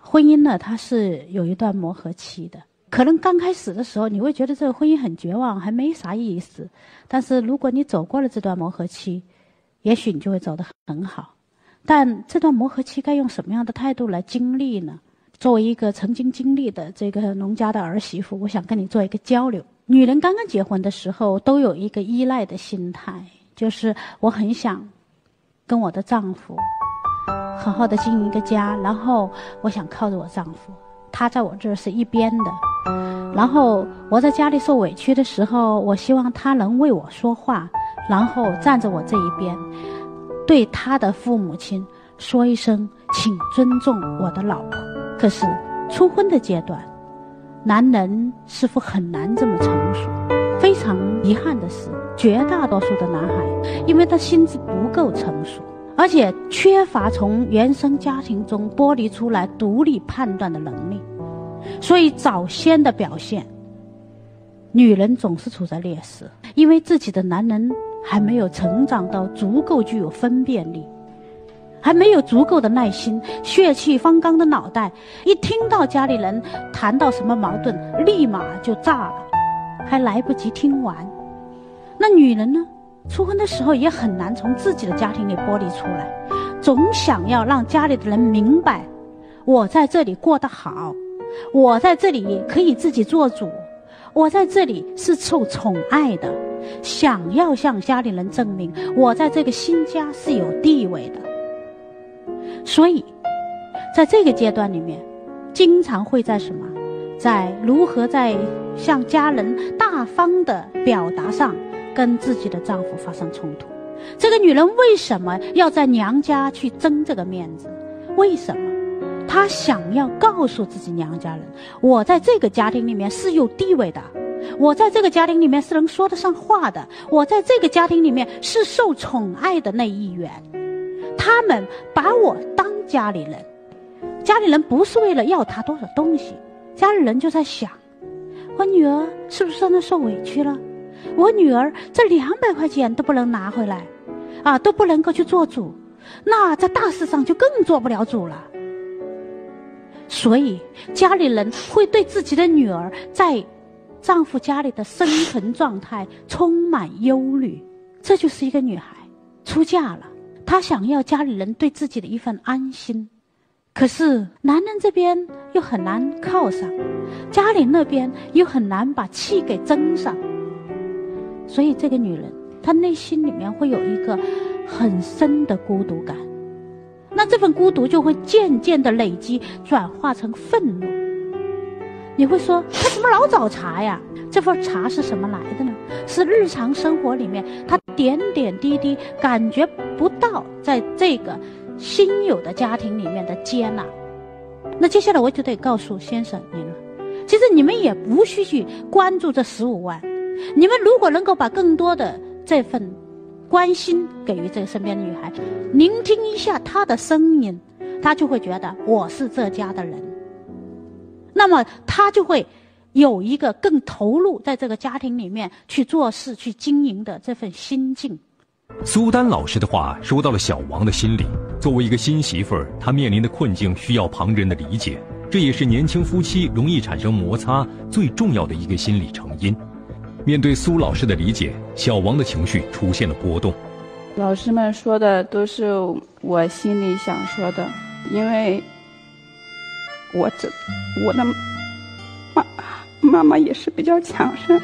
婚姻呢，它是有一段磨合期的。可能刚开始的时候，你会觉得这个婚姻很绝望，还没啥意思。但是如果你走过了这段磨合期，也许你就会走得很好。但这段磨合期该用什么样的态度来经历呢？作为一个曾经经历的这个农家的儿媳妇，我想跟你做一个交流。女人刚刚结婚的时候，都有一个依赖的心态，就是我很想跟我的丈夫好好的经营一个家，然后我想靠着我丈夫，他在我这儿是一边的。然后我在家里受委屈的时候，我希望他能为我说话，然后站着我这一边，对他的父母亲说一声请尊重我的老婆。可是初婚的阶段，男人似乎很难这么成熟。非常遗憾的是，绝大多数的男孩因为他心智不够成熟，而且缺乏从原生家庭中剥离出来独立判断的能力，所以早先的表现，女人总是处在劣势，因为自己的男人还没有成长到足够具有分辨力，还没有足够的耐心，血气方刚的脑袋一听到家里人谈到什么矛盾，立马就炸了，还来不及听完。那女人呢，初婚的时候也很难从自己的家庭里剥离出来，总想要让家里的人明白，我在这里过得好，我在这里可以自己做主，我在这里是受宠爱的，想要向家里人证明我在这个新家是有地位的。所以在这个阶段里面，经常会在什么，在如何在向家人大方的表达上跟自己的丈夫发生冲突。这个女人为什么要在娘家去争这个面子？为什么？她想要告诉自己娘家人，我在这个家庭里面是有地位的，我在这个家庭里面是能说得上话的，我在这个家庭里面是受宠爱的那一员。他们把我当家里人，家里人不是为了要他多少东西，家里人就在想，我女儿是不是在那受委屈了？我女儿这200块钱都不能拿回来啊，都不能够去做主，那在大事上就更做不了主了。所以家里人会对自己的女儿在丈夫家里的生存状态充满忧虑。这就是一个女孩出嫁了，她想要家里人对自己的一份安心，可是男人这边又很难靠上，家里那边又很难把气给争上。所以这个女人她内心里面会有一个很深的孤独感，那这份孤独就会渐渐的累积，转化成愤怒。你会说她怎么老找茬呀？这份茬是什么来的呢？是日常生活里面她点点滴滴感觉不到在这个新有的家庭里面的接纳。那接下来我就得告诉先生您了，其实你们也无需去关注这15万，你们如果能够把更多的这份关心给予这个身边的女孩，聆听一下她的声音，她就会觉得我是这家的人，那么她就会有一个更投入在这个家庭里面去做事去经营的这份心境。 苏丹老师的话说到了小王的心里，作为一个新媳妇儿，她面临的困境需要旁人的理解，这也是年轻夫妻容易产生摩擦最重要的一个心理成因。面对苏老师的理解，小王的情绪出现了波动。 老师们说的都是我心里想说的，因为我的妈妈也是比较强势，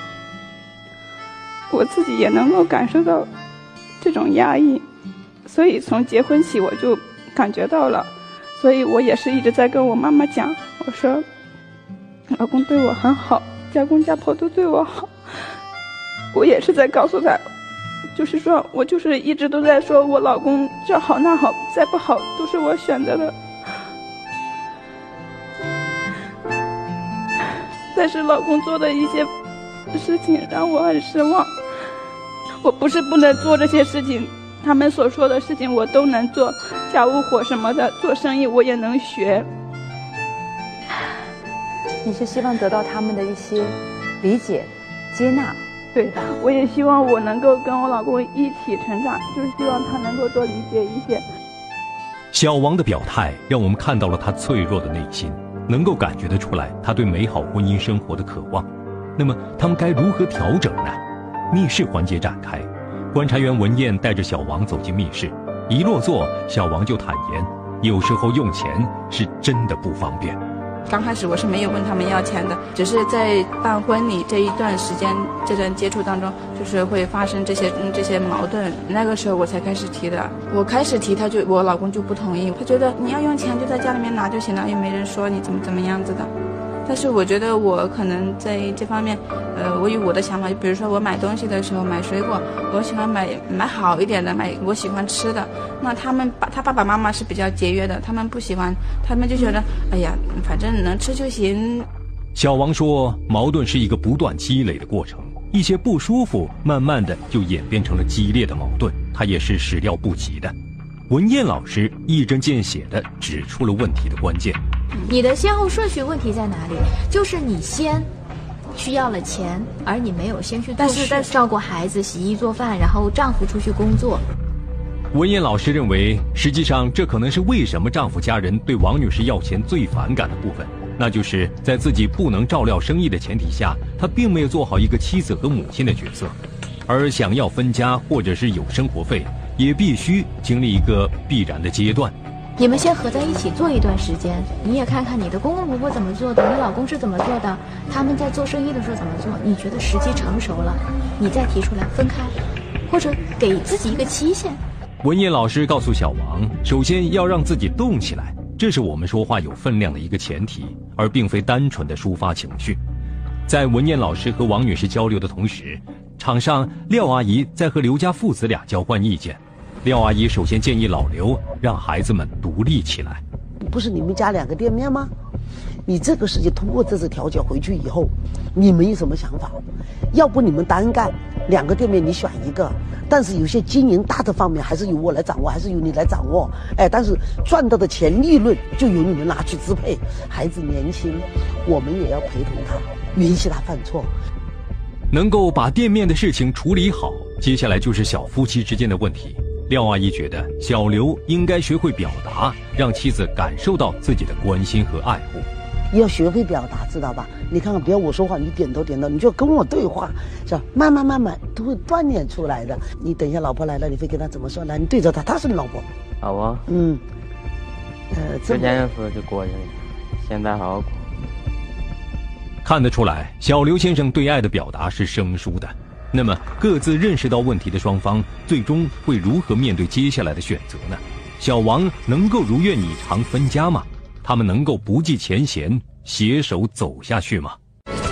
我自己也能够感受到这种压抑，所以从结婚起我就感觉到了，所以我也是一直在跟我妈妈讲，我说老公对我很好，家公家婆都对我好，我也是在告诉他，就是说我就是一直都在说我老公这好那好，再不好都是我选择的，但是老公做的一些事情让我很失望。我不是不能做这些事情，他们所说的事情我都能做，家务活什么的，做生意我也能学。 你是希望得到他们的一些理解接纳， 对吧？我也希望我能够跟我老公一起成长，就是希望他能够多理解一些。 小王的表态让我们看到了他脆弱的内心，能够感觉得出来他对美好婚姻生活的渴望。那么他们该如何调整呢？密室环节展开，观察员文燕带着小王走进密室，一落座，小王就坦言，有时候用钱是真的不方便。 刚开始我是没有问他们要钱的，只是在办婚礼这一段时间，这段接触当中，就是会发生这些矛盾。那个时候我才开始提的，我开始提，我老公就不同意，他觉得你要用钱就在家里面拿就行了，又没人说你怎么样子的。但是我觉得我可能在这方面，我有我的想法，比如说我买东西的时候买水果，我喜欢买好一点的，买我喜欢吃的。那他爸爸妈妈是比较节约的，他们不喜欢，他们就觉得，哎呀，反正能吃就行。 小王说，矛盾是一个不断积累的过程，一些不舒服，慢慢的就演变成了激烈的矛盾，他也是始料不及的。文燕老师一针见血地指出了问题的关键。 你的先后顺序问题在哪里？就是你先需要了钱，而你没有先去做事，照顾孩子、洗衣做饭，然后丈夫出去工作。 文燕老师认为，实际上这可能是为什么丈夫家人对王女士要钱最反感的部分，那就是在自己不能照料生意的前提下，她并没有做好一个妻子和母亲的角色，而想要分家或者是有生活费，也必须经历一个必然的阶段。 你们先合在一起做一段时间，你也看看你的公公婆婆怎么做的，你老公是怎么做的，他们在做生意的时候怎么做，你觉得时机成熟了，你再提出来分开，或者给自己一个期限。 文燕老师告诉小王，首先要让自己动起来，这是我们说话有分量的一个前提，而并非单纯的抒发情绪。在文燕老师和王女士交流的同时，场上廖阿姨在和刘家父子俩交换意见。廖阿姨首先建议老刘让孩子们独立起来。 不是你们家2个店面吗？你这个事情通过这次调解回去以后，你们有什么想法？要不你们单干，2个店面你选一个，但是有些经营大的方面还是由我来掌握，还是由你来掌握。但是赚到的钱利润就由你们拿去支配。孩子年轻，我们也要陪同他，允许他犯错。 能够把店面的事情处理好，接下来就是小夫妻之间的问题。廖阿姨觉得小刘应该学会表达，让妻子感受到自己的关心和爱护。 要学会表达，知道吧？你看看，不要我说话你点头点头，你就跟我对话，是吧？慢慢都会锻炼出来的。你等一下老婆来了，你会跟她怎么说？来，你对着她，她是你老婆。 老婆。之前的事就过去了，现在好好过。 看得出来，小刘先生对爱的表达是生疏的。那么各自认识到问题的双方最终会如何面对接下来的选择呢？小王能够如愿以偿分家吗？他们能够不计前嫌携手走下去吗？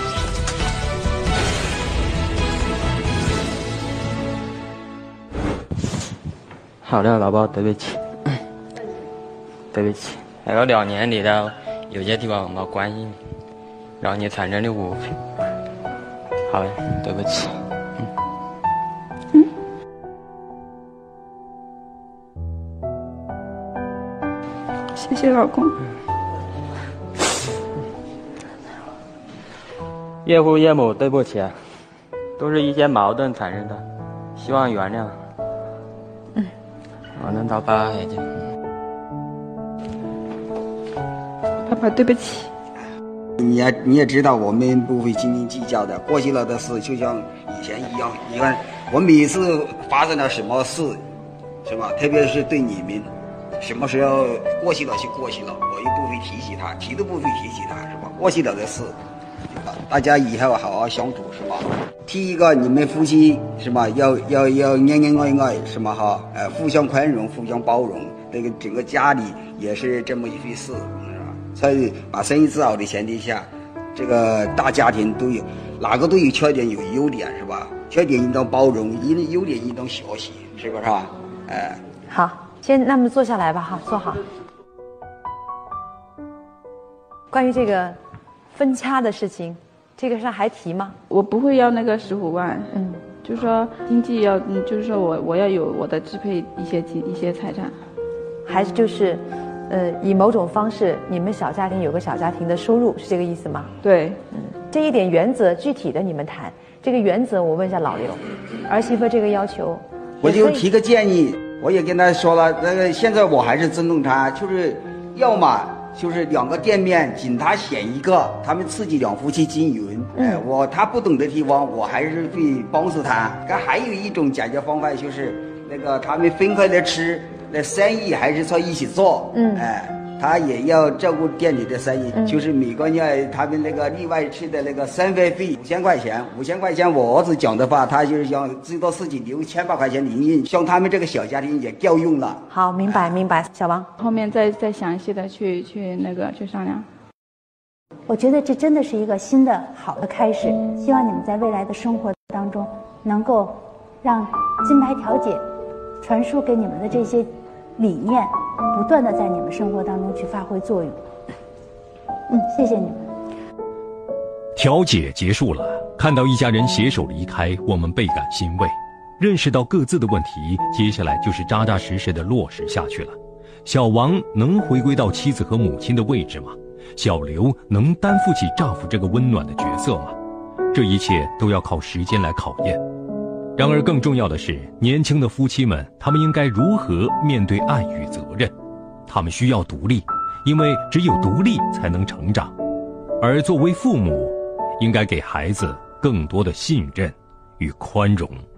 好的，老婆，对不起，对不起，那个2年里头有些地方没关心你，让你产生的误会。好的，对不起。 谢谢老公。 岳父岳母，对不起，都是一些矛盾产生的，希望原谅。我能到爸也就。 爸爸，对不起。 你也知道，我们不会斤斤计较的。过去了的事就像以前一样。你看，我每次发生了什么事，是吧？特别是对你们。什么时候过去了就过去了，我又不会提起他，提都不会提起他，是吧？过去了的事，大家以后好好相处，是吧？提一个你们夫妻是吧？要恩恩爱爱，是吗？哈，互相宽容，互相包容，这个整个家里也是这么一回事，是吧？所以把生意做好的前提下，这个大家庭都有哪个都有缺点有优点，是吧？缺点应当包容，优点应当学习，是不是啊？ 好。先那么坐下来吧，哈，坐好。关于这个分家的事情，这个事还提吗？ 我不会要那个15万，就是说经济要，就是说我要有我的支配一些财产， 还是就是以某种方式，你们小家庭有个小家庭的收入，是这个意思吗？ 对， 这一点原则具体的你们谈。这个原则我问一下老刘，儿媳妇这个要求， 我就提个建议。 我也跟他说了，那个现在我还是尊重他，就是要么就是2个店面，仅他选一个，他们自己2夫妻经营。他不懂的地方，我还是会帮助他。还有一种解决方法就是那个他们分开来吃，那生意还是说一起做。他也要照顾店里的生意，就是每个月他们那个另外吃的那个生活费5000块钱，5000块钱我儿子讲的话，他就是想知道自己留1800块钱零用，像他们这个小家庭也够用了。 好，明白。小王， 后面再详细的去商量。 我觉得这真的是一个新的好的开始，希望你们在未来的生活当中能够让金牌调解传输给你们的这些理念不断的在你们生活当中去发挥作用。谢谢你们。 调解结束了，看到一家人携手离开，我们倍感欣慰。认识到各自的问题，接下来就是扎扎实实的落实下去了。小王能回归到妻子和母亲的位置吗？小刘能担负起丈夫这个温暖的角色吗？这一切都要靠时间来考验。然而更重要的是，年轻的夫妻们，他们应该如何面对爱与责任？他们需要独立，因为只有独立才能成长。而作为父母，应该给孩子更多的信任与宽容。